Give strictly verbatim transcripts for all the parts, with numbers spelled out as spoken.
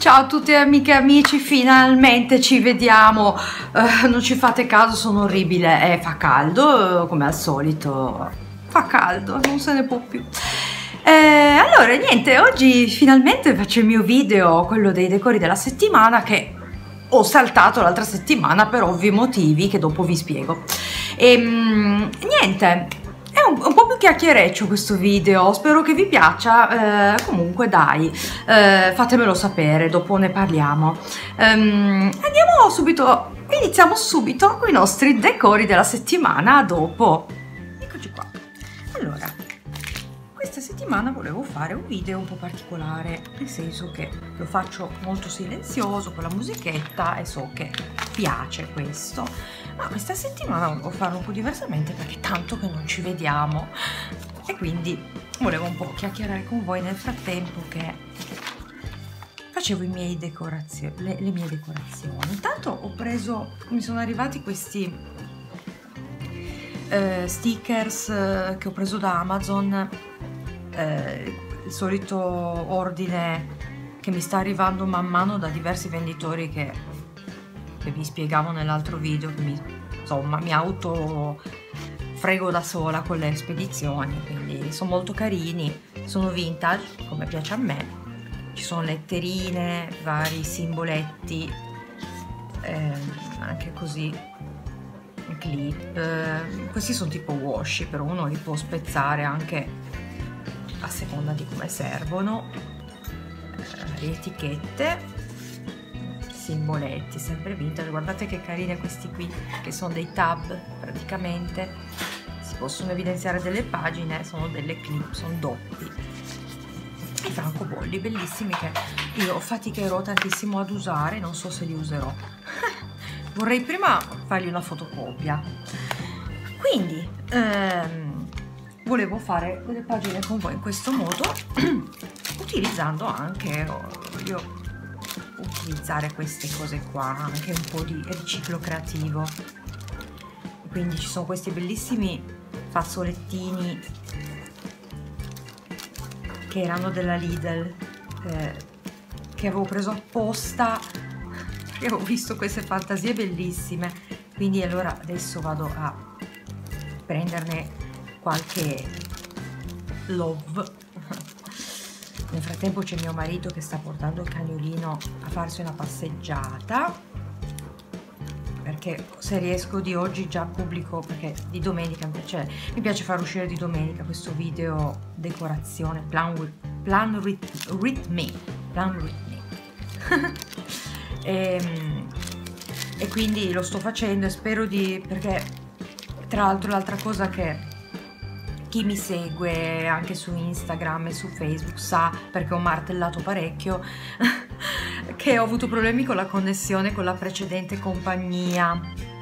Ciao a tutte amiche e amici, finalmente ci vediamo. Uh, non ci fate caso, sono orribile. Eh, fa caldo, uh, come al solito. Fa caldo, non se ne può più. Eh, allora, niente, oggi finalmente faccio il mio video, quello dei decori della settimana, che ho saltato l'altra settimana per ovvi motivi che dopo vi spiego. E um, niente. È un, un po' più chiacchiereccio questo video, spero che vi piaccia, eh, comunque dai, eh, fatemelo sapere, dopo ne parliamo. Um, andiamo subito, iniziamo subito con i nostri decori della settimana dopo. Eccoci qua. Allora, questa settimana volevo fare un video un po' particolare, nel senso che lo faccio molto silenzioso con la musichetta e so che piace questo, ma questa settimana volevo farlo un po' diversamente perché tanto che non ci vediamo e quindi volevo un po' chiacchierare con voi nel frattempo che facevo i miei decorazioni, le, le mie decorazioni. Intanto ho preso, mi sono arrivati questi eh, stickers eh, che ho preso da Amazon. Eh, il solito ordine che mi sta arrivando man mano da diversi venditori che, che vi spiegavo nell'altro video, che mi, insomma mi auto frego da sola con le spedizioni, quindi sono molto carini, sono vintage come piace a me, ci sono letterine, vari simboletti, eh, anche così clip, eh, questi sono tipo washi, però uno li può spezzare anche a seconda di come servono, eh, etichette, simboletti, sempre vintage. Guardate che carine questi qui, che sono dei tab praticamente, si possono evidenziare delle pagine, sono delle clip, sono doppi. I francobolli bellissimi che io faticherò tantissimo ad usare, non so se li userò. Vorrei prima fargli una fotocopia. Quindi ehm, volevo fare delle pagine con voi in questo modo, utilizzando anche, voglio utilizzare queste cose qua, anche un po' di riciclo creativo. Quindi ci sono questi bellissimi fazzolettini che erano della Lidl, eh, che avevo preso apposta, perché avevo visto queste fantasie bellissime, quindi allora adesso vado a prenderne qualche love. Nel frattempo c'è mio marito che sta portando il cagnolino a farsi una passeggiata, perché se riesco di oggi già pubblico, perché di domenica mi piace, mi piace far uscire di domenica questo video decorazione plan with, plan with, with me plan with me e, e quindi lo sto facendo e spero di, perché tra l'altro l'altra cosa che chi mi segue anche su Instagram e su Facebook sa, perché ho martellato parecchio, che ho avuto problemi con la connessione con la precedente compagnia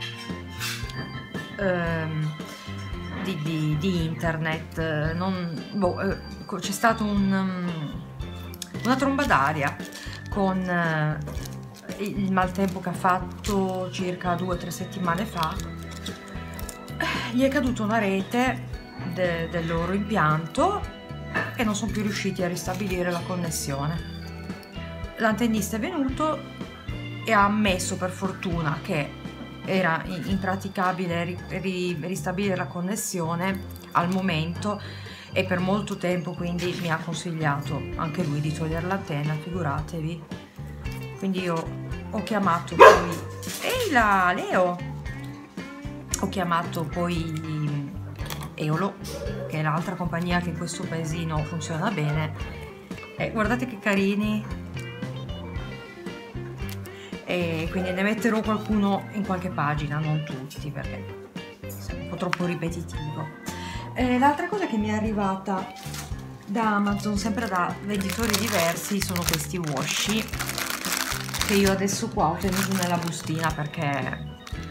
ehm, di, di, di internet. Non, boh, eh, c'è stato un, um, una tromba d'aria con eh, il maltempo che ha fatto circa due o tre settimane fa. Gli è caduta una rete De, del loro impianto e non sono più riusciti a ristabilire la connessione. L'antennista è venuto e ha ammesso, per fortuna, che era impraticabile ri, ri, ristabilire la connessione al momento e per molto tempo, quindi mi ha consigliato anche lui di togliere l'antenna, figuratevi. Quindi io ho chiamato poi ehi là Leo ho chiamato poi Eolo, che è l'altra compagnia che in questo paesino funziona bene, e guardate che carini, e quindi ne metterò qualcuno in qualche pagina, non tutti perché è un po' troppo ripetitivo. L'altra cosa che mi è arrivata da Amazon, sempre da venditori diversi, sono questi washi che io adesso qua ho tenuto nella bustina perché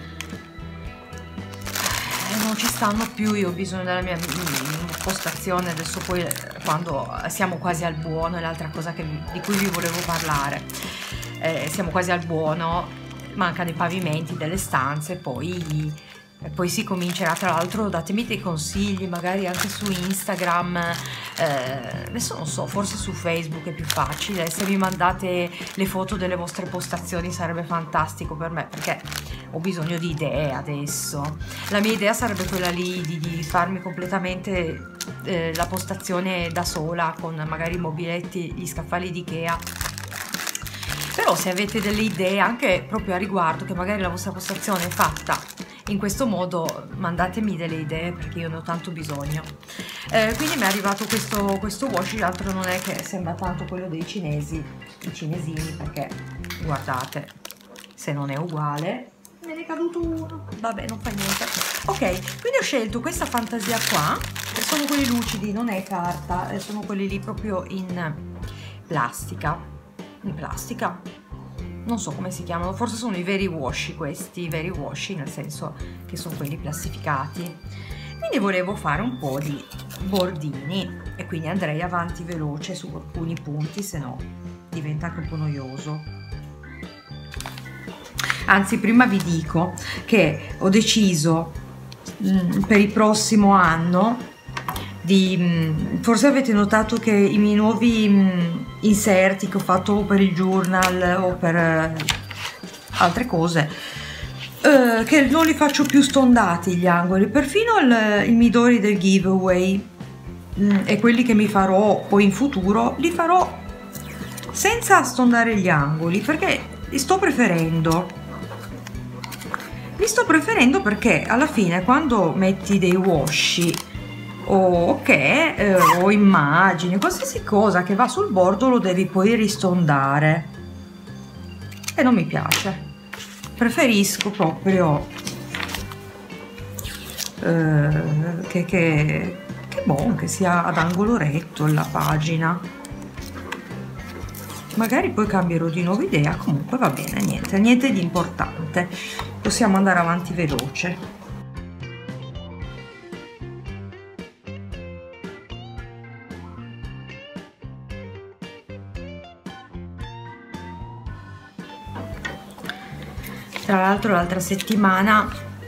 non ci stanno più, io ho bisogno della mia postazione adesso. Poi quando siamo quasi al buono, è l'altra cosa che, di cui vi volevo parlare, eh, siamo quasi al buono, mancano i pavimenti delle stanze, poi E poi si comincerà, tra l'altro datemi dei consigli, magari anche su Instagram, eh, adesso non so, forse su Facebook è più facile, se mi mandate le foto delle vostre postazioni sarebbe fantastico per me, perché ho bisogno di idee adesso. La mia idea sarebbe quella lì di, di farmi completamente eh, la postazione da sola, con magari i mobiletti, gli scaffali di Ikea. Però se avete delle idee anche proprio a riguardo, che magari la vostra postazione è fatta in questo modo, mandatemi delle idee, perché io ne ho tanto bisogno. Eh, quindi mi è arrivato questo, questo washi, l'altro non è che sembra tanto quello dei cinesi, i cinesini, perché guardate, se non è uguale, me ne è caduto uno, vabbè, non fa niente. Ok, quindi ho scelto questa fantasia qua, che sono quelli lucidi, non è carta, sono quelli lì proprio in plastica, in plastica, non so come si chiamano, forse sono i veri washi questi, i veri washi, nel senso che sono quelli plastificati. Quindi volevo fare un po' di bordini e quindi andrei avanti veloce su alcuni punti, se no diventa anche un po' noioso. Anzi, prima vi dico che ho deciso mh, per il prossimo anno di, mh, forse avete notato che i miei nuovi mh, inserti che ho fatto per il journal o per eh, altre cose, eh, che non li faccio più stondati gli angoli, perfino il, i midori del giveaway mh, e quelli che mi farò poi in futuro li farò senza stondare gli angoli, perché li sto preferendo. Li sto preferendo perché alla fine quando metti dei washi o che eh, o immagini, qualsiasi cosa che va sul bordo lo devi poi ristondare e non mi piace. Preferisco proprio eh, che, che, che, bon, che sia ad angolo retto la pagina. Magari poi cambierò di nuovo idea, comunque va bene, niente, niente di importante, possiamo andare avanti veloce. Tra l'altro l'altra settimana,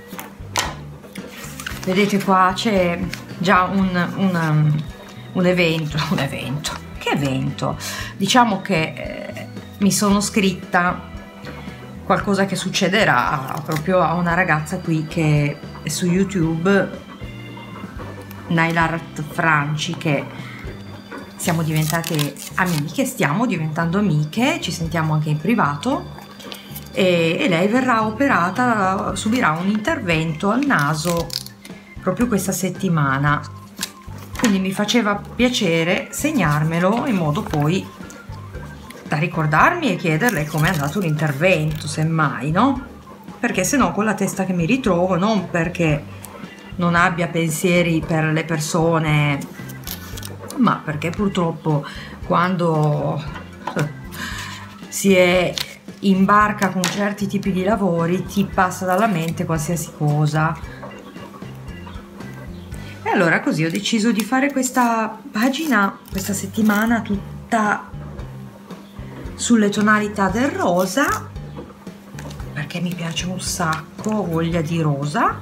vedete qua c'è già un, un, un evento, un evento, che evento? Diciamo che eh, mi sono scritta qualcosa che succederà proprio a una ragazza qui che è su YouTube, Nailart Franci, che siamo diventate amiche, stiamo diventando amiche, ci sentiamo anche in privato. E, e lei verrà operata, subirà un intervento al naso proprio questa settimana, quindi mi faceva piacere segnarmelo in modo poi da ricordarmi e chiederle come è andato l'intervento, semmai, no? Perché se no con la testa che mi ritrovo, non perché non abbia pensieri per le persone, ma perché purtroppo quando si è in barca con certi tipi di lavori ti passa dalla mente qualsiasi cosa. E allora così ho deciso di fare questa pagina questa settimana tutta sulle tonalità del rosa, perché mi piace un sacco, ho voglia di rosa.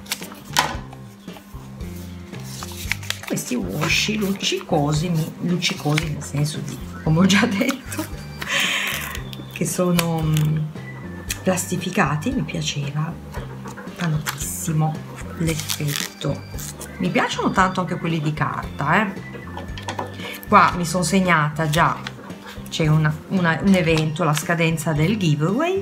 Questi washi luccicosi, luccicosi nel senso di, come ho già detto, che sono plastificati, mi piaceva tantissimo l'effetto. Mi piacciono tanto anche quelli di carta, eh. Qua mi sono segnata già, c'è una, una, un evento, la scadenza del giveaway,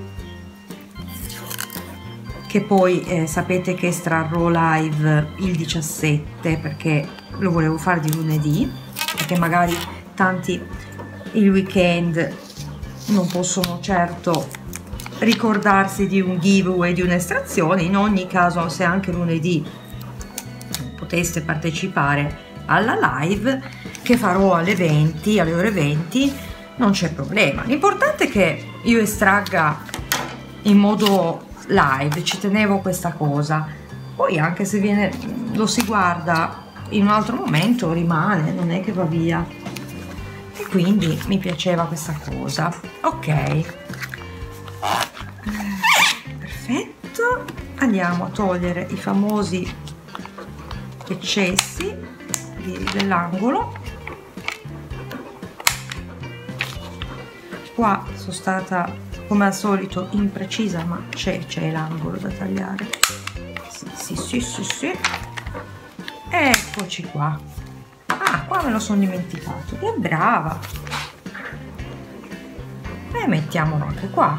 che poi eh, sapete che estrarrò live il diciassette, perché lo volevo fare di lunedì, perché magari tanti il weekend non possono certo ricordarsi di un giveaway, di un'estrazione. In ogni caso, se anche lunedì poteste partecipare alla live che farò alle venti, alle ore venti, non c'è problema. L'importante è che io estragga in modo live, ci tenevo questa cosa. Poi anche se viene, lo si guarda in un altro momento, rimane, non è che va via. E quindi mi piaceva questa cosa. Ok, perfetto. account, andiamo a togliere i famosi eccessi dell'angolo. Qua sono stata come al solito imprecisa, ma c'è c'è l'angolo da tagliare. Sì, sì, sì, sì, sì. Eccoci qua. Ah, qua me lo sono dimenticato. Che brava! E mettiamolo anche qua.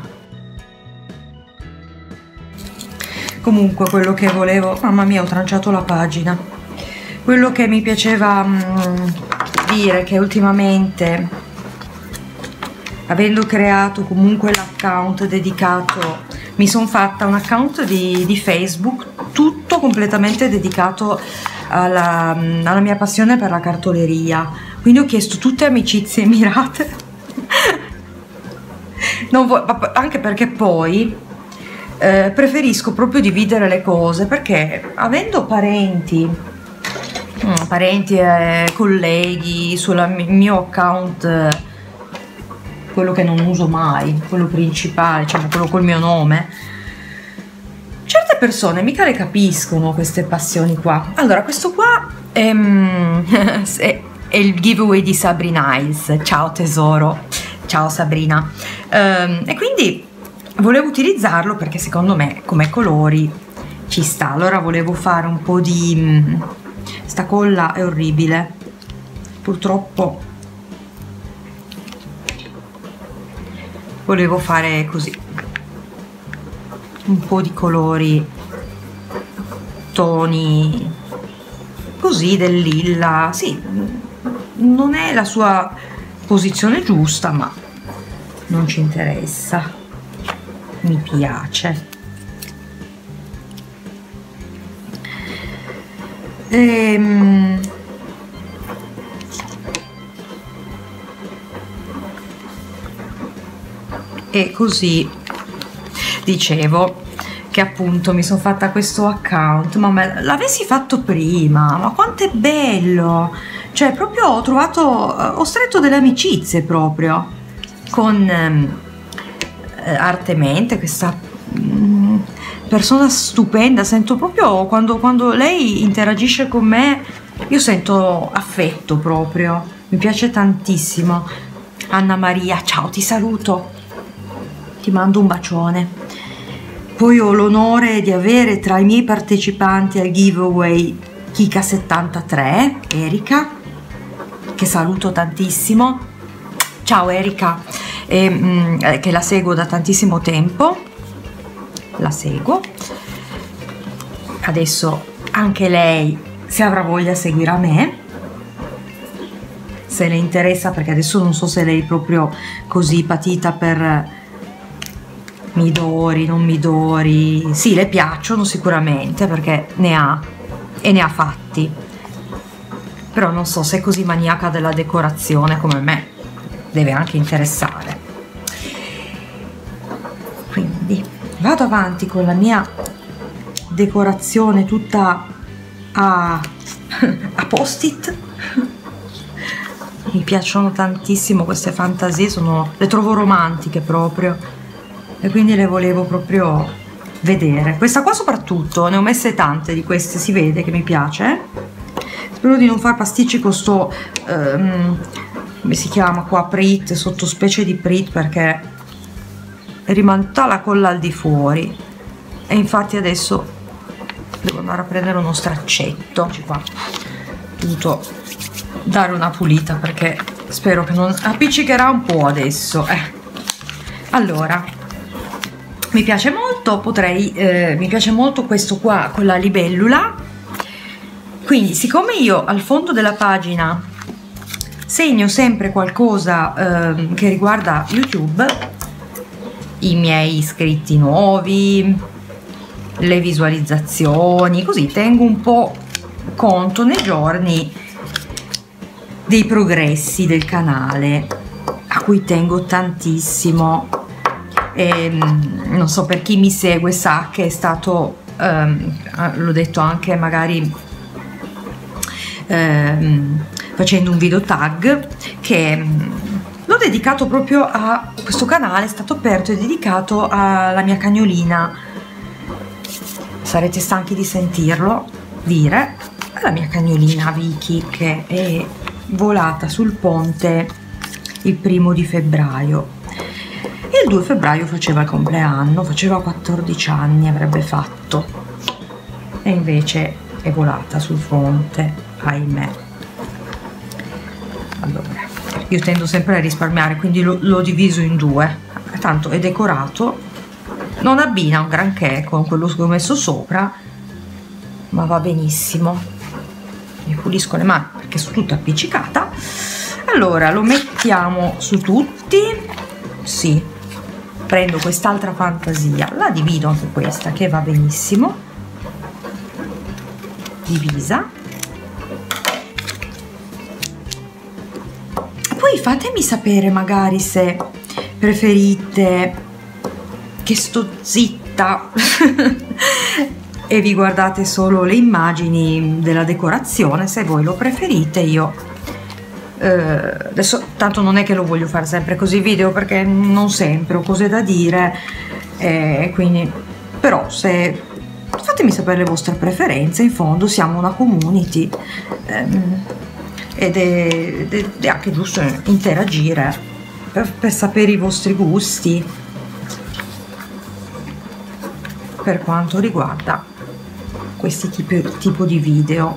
Comunque quello che volevo, mamma mia, ho tranciato la pagina. Quello che mi piaceva mh, dire che ultimamente, avendo creato comunque l'account dedicato, mi sono fatta un account di, di Facebook tutto completamente dedicato alla, alla mia passione per la cartoleria, quindi ho chiesto tutte amicizie mirate. Non vo- anche perché poi eh, preferisco proprio dividere le cose, perché avendo parenti mm, parenti e colleghi sul mio account, eh, quello che non uso mai, quello principale, diciamo quello col mio nome, certe persone mica le capiscono queste passioni qua. Allora, questo qua è, è, è il giveaway di Sabrina Hiles. Ciao tesoro, ciao Sabrina. Um, e quindi volevo utilizzarlo perché secondo me come colori ci sta. Allora volevo fare un po' di... sta colla è orribile, purtroppo volevo fare così un po' di colori, toni così del lilla. Sì, non è la sua posizione giusta, ma non ci interessa, mi piace. Ehm... e così dicevo che appunto mi sono fatta questo account, ma l'avessi fatto prima, ma quanto è bello, cioè proprio ho trovato, ho stretto delle amicizie proprio con eh, Artemente, questa mm, persona stupenda. Sento proprio quando, quando lei interagisce con me, io sento affetto proprio, mi piace tantissimo. Anna Maria, ciao, ti saluto, ti mando un bacione. Poi ho l'onore di avere tra i miei partecipanti al giveaway Kika settantatré, Erika, che saluto tantissimo. Ciao Erika, e, mh, che la seguo da tantissimo tempo, la seguo. Adesso anche lei, se avrà voglia, seguirà me, se le interessa, perché adesso non so se lei è proprio così patita per midori, non midori. Sì, le piacciono sicuramente perché ne ha e ne ha fatti, però non so se è così maniaca della decorazione come me, deve anche interessare. Quindi vado avanti con la mia decorazione tutta a, a post-it. Mi piacciono tantissimo queste fantasie, sono, le trovo romantiche proprio, e quindi le volevo proprio vedere. Questa qua soprattutto, ne ho messe tante di queste, si vede che mi piace. Spero di non far pasticci con sto um, come si chiama qua, Prit, sottospecie di Prit, perché rimane tutta la colla al di fuori, e infatti adesso devo andare a prendere uno straccetto. Qua ho dovuto dare una pulita perché spero che non appiccicherà un po' adesso. eh. Allora, mi piace molto, potrei, eh, mi piace molto questo qua con la libellula. Quindi, siccome io al fondo della pagina segno sempre qualcosa eh, che riguarda YouTube, i miei iscritti nuovi, le visualizzazioni, così tengo un po' conto nei giorni dei progressi del canale, a cui tengo tantissimo. E, non so, per chi mi segue sa che è stato, um, l'ho detto anche magari um, facendo un video tag, che um, l'ho dedicato proprio a questo canale, è stato aperto e dedicato alla mia cagnolina sarete stanchi di sentirlo dire, la mia cagnolina Vicky, che è volata sul ponte il primo di febbraio. Il due febbraio faceva il compleanno, faceva quattordici anni, avrebbe fatto, e invece è volata sul ponte, ahimè. Allora, io tendo sempre a risparmiare, quindi l'ho diviso in due, tanto è decorato, non abbina un granché con quello che ho messo sopra, ma va benissimo. Mi pulisco le mani perché sono tutta appiccicata. Allora lo mettiamo su tutti, sì, prendo quest'altra fantasia, la divido anche questa, che va benissimo, divisa. Poi fatemi sapere magari se preferite che sto zitta e vi guardate solo le immagini della decorazione. Se voi lo preferite, io eh, adesso tanto non è che lo voglio fare sempre così video, perché non sempre ho cose da dire, eh, quindi però se fatemi sapere le vostre preferenze, in fondo siamo una community, ehm, ed, è, ed, è, ed è anche giusto interagire per, per sapere i vostri gusti per quanto riguarda questi tipi tipo di video.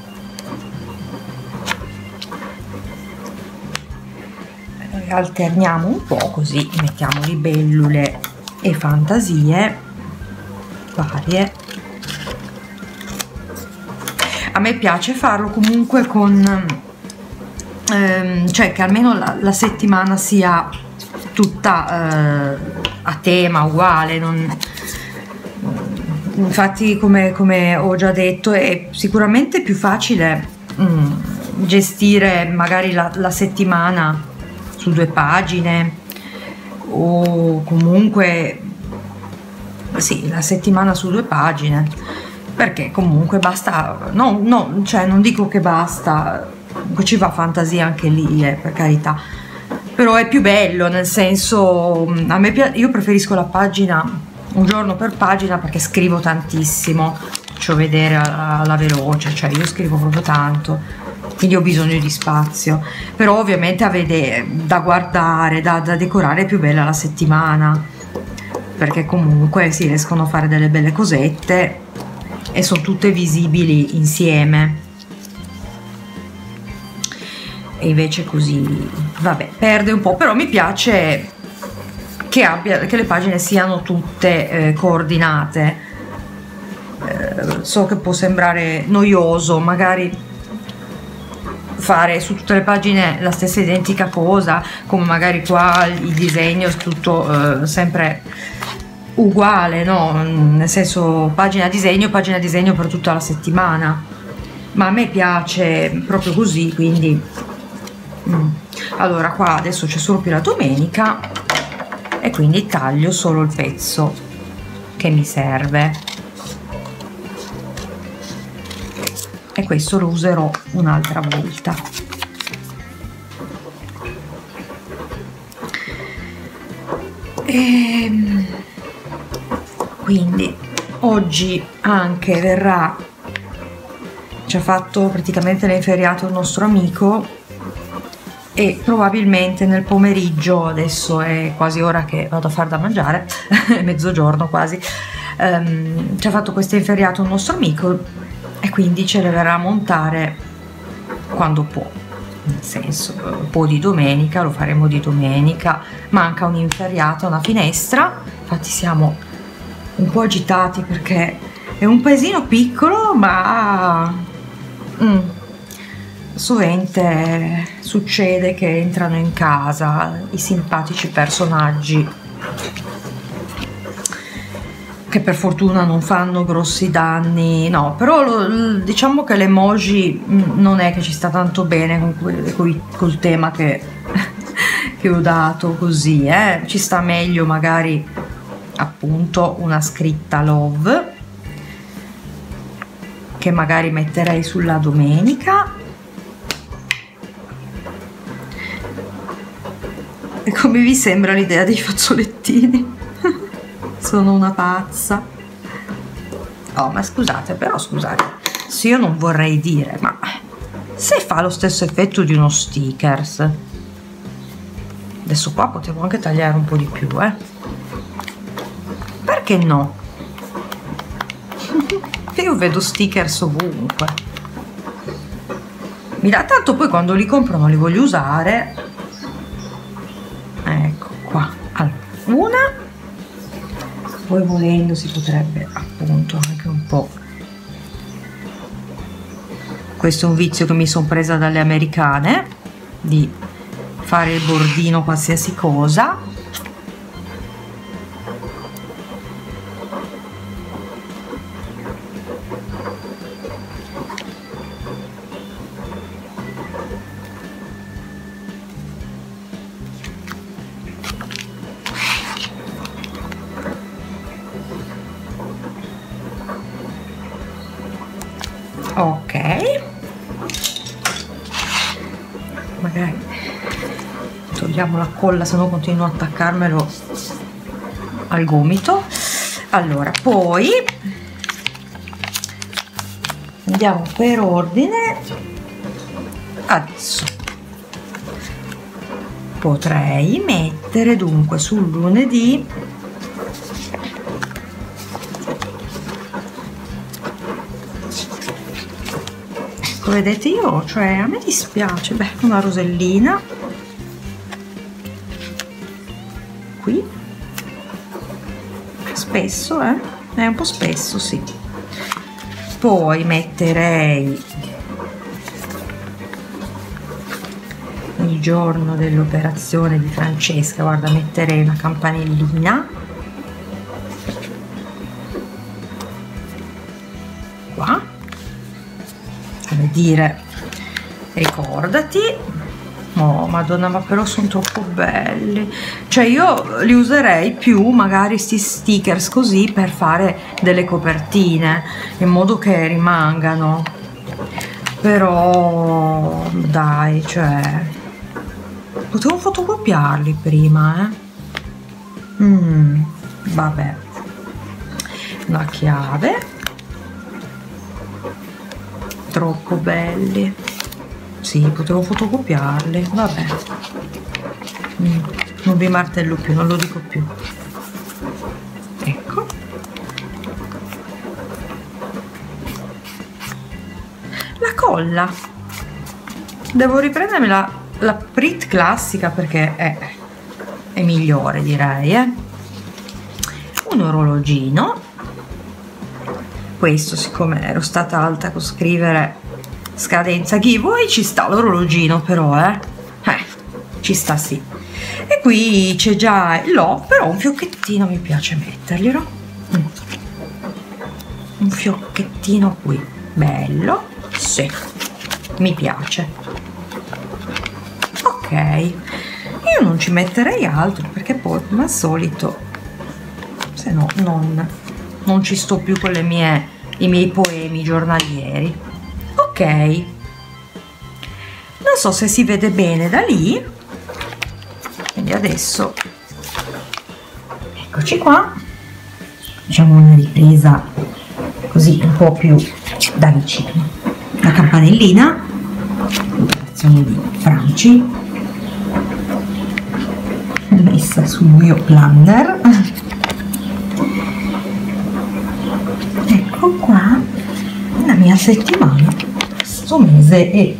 Alterniamo un po', così mettiamo libellule e fantasie varie. A me piace farlo comunque con ehm, cioè che almeno la, la settimana sia tutta eh, a tema uguale, non infatti come, come ho già detto è sicuramente più facile mm, gestire magari la, la settimana su due pagine, o comunque sì, la settimana su due pagine, perché comunque basta, no, no, cioè non dico che basta, ci va fantasia anche lì, eh, per carità, però è più bello, nel senso, a me io preferisco la pagina un giorno per pagina, perché scrivo tantissimo, faccio vedere alla veloce, cioè io scrivo proprio tanto, quindi ho bisogno di spazio, però ovviamente a vedere, da guardare, da, da decorare è più bella la settimana, perché comunque si riescono a fare delle belle cosette e sono tutte visibili insieme. E invece così, vabbè, perde un po', però mi piace che, abbia, che le pagine siano tutte eh, coordinate. Eh, so che può sembrare noioso magari fare su tutte le pagine la stessa identica cosa, come magari qua il disegno è tutto eh, sempre uguale, no? Nel senso, pagina disegno, pagina disegno per tutta la settimana, ma a me piace proprio così, quindi mm. Allora qua adesso c'è solo più la domenica, e quindi taglio solo il pezzo che mi serve, e questo lo userò un'altra volta. E quindi oggi anche verrà, ci ha fatto praticamente l'inferiato il nostro amico, e probabilmente nel pomeriggio, adesso è quasi ora che vado a far da mangiare, è mezzogiorno quasi, um, ci ha fatto questo inferiato un nostro amico, e quindi ce le verrà a montare quando può, nel senso, può di domenica, lo faremo di domenica. Manca un'inferriata, una finestra, infatti siamo un po' agitati perché è un paesino piccolo, ma mm, sovente succede che entrano in casa i simpatici personaggi che per fortuna non fanno grossi danni, no, però lo, diciamo che l'emoji non è che ci sta tanto bene con que, col tema che, che ho dato, così, eh. Ci sta meglio magari appunto una scritta love, che magari metterei sulla domenica. E come vi sembra l'idea dei fazzolettini? Sono una pazza. Oh, ma scusate, però scusate, se io non vorrei dire, ma se fa lo stesso effetto di uno stickers, adesso qua potevo anche tagliare un po' di più, eh? Perché no? Io vedo stickers ovunque. Mi dà tanto, poi quando li compro non li voglio usare. Ecco qua. Allora, una, poi volendo si potrebbe appunto anche un po'. Questo è un vizio che mi sono presa dalle americane, di fare il bordino qualsiasi cosa. Ok, magari togliamo la colla, se no continuo a attaccarmelo al gomito. Allora, poi andiamo per ordine. Adesso potrei mettere dunque sul lunedì vedete, io, cioè a me dispiace, beh, una rosellina qui, spesso, eh? È un po' spesso, sì. Poi metterei il giorno dell'operazione di Francesca, guarda, metterei una campanellina qua, per dire ricordati. Oh madonna, ma però sono troppo belli, cioè io li userei più magari sti stickers così per fare delle copertine in modo che rimangano, però dai, cioè potevo fotocopiarli prima, eh mm, vabbè. La chiave, troppo belli, sì, potevo fotocopiarli, vabbè. Mm, non vi martello più, non lo dico più. Ecco, la colla, devo riprendermi la, la Prit classica perché è, è migliore, direi, eh? Un orologino. Questo, siccome ero stata alta con scrivere scadenza giveaway, ci sta l'orologino, però eh? eh ci sta, sì. E qui c'è già l'ho, però un fiocchettino mi piace metterglielo, mm. un fiocchettino qui bello, sì, mi piace. Ok, io non ci metterei altro perché poi come al solito, se no non, non ci sto più con le mie i miei poemi giornalieri. Ok, non so se si vede bene da lì, quindi adesso eccoci qua, facciamo una ripresa così un po' più da vicino. La campanellina, l'operazione di Franci messa sul mio planner. Ecco qua la mia settimana, questo mese è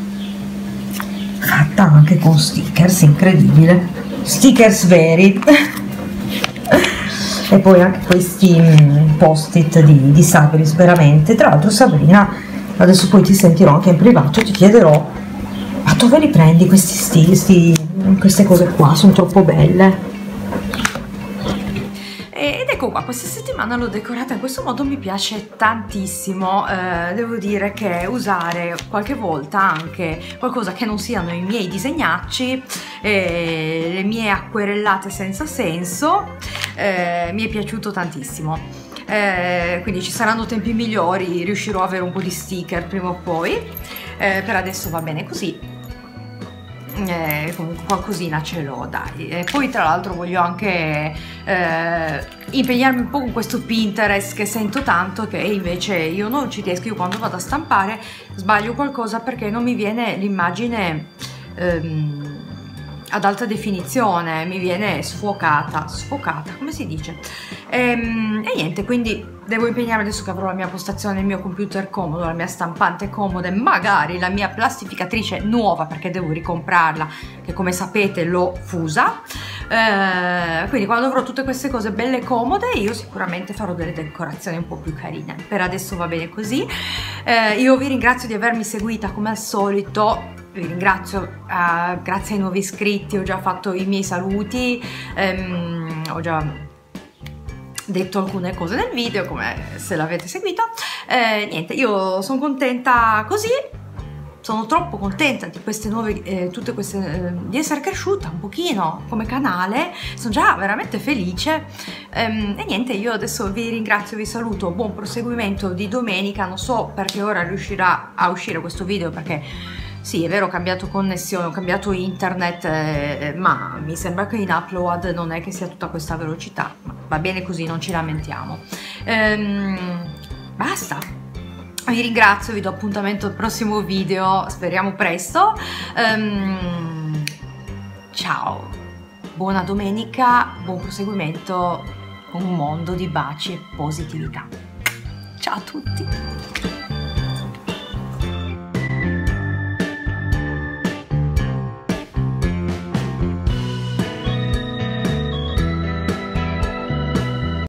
fatta anche con stickers, incredibile, stickers veri. E poi anche questi post-it di, di Sabris, veramente. Tra l'altro Sabrina, adesso poi ti sentirò anche in privato, ti chiederò ma dove li prendi questi stili, queste cose qua, sono troppo belle. Ed ecco qua, questa settimana l'ho decorata in questo modo, mi piace tantissimo. Eh, devo dire che usare qualche volta anche qualcosa che non siano i miei disegnacci, eh, le mie acquerellate senza senso, eh, mi è piaciuto tantissimo. Eh, quindi ci saranno tempi migliori, riuscirò a avere un po' di sticker prima o poi, eh, per adesso va bene così. eh, comunque qualcosina ce l'ho, dai. E poi tra l'altro voglio anche eh, impegnarmi un po' con questo Pinterest, che sento tanto che invece io non ci riesco. Io quando vado a stampare sbaglio qualcosa perché non mi viene l'immagine ehm, ad alta definizione, mi viene sfocata, sfocata, come si dice? Ehm, e niente, quindi devo impegnarmi adesso che avrò la mia postazione, il mio computer comodo, la mia stampante comoda e magari la mia plastificatrice nuova, perché devo ricomprarla, che come sapete l'ho fusa. Eh, quindi quando avrò tutte queste cose belle comode io sicuramente farò delle decorazioni un po' più carine. Per adesso va bene così. Eh, io vi ringrazio di avermi seguita come al solito. Vi ringrazio, uh, grazie ai nuovi iscritti, ho già fatto i miei saluti, um, ho già detto alcune cose nel video, come se l'avete seguito. Eh, niente, io sono contenta così, sono troppo contenta di queste nuove, eh, tutte queste, eh, di essere cresciuta un pochino come canale, sono già veramente felice. Um, e niente, io adesso vi ringrazio, vi saluto, buon proseguimento di domenica, non so perché ora riuscirà a uscire questo video, perché sì, è vero, ho cambiato connessione, ho cambiato internet, eh, ma mi sembra che in upload non è che sia tutta questa velocità, ma va bene così, non ci lamentiamo. Ehm, basta, vi ringrazio, vi do appuntamento al prossimo video, speriamo presto. Ehm, ciao, buona domenica, buon proseguimento con un mondo di baci e positività. Ciao a tutti!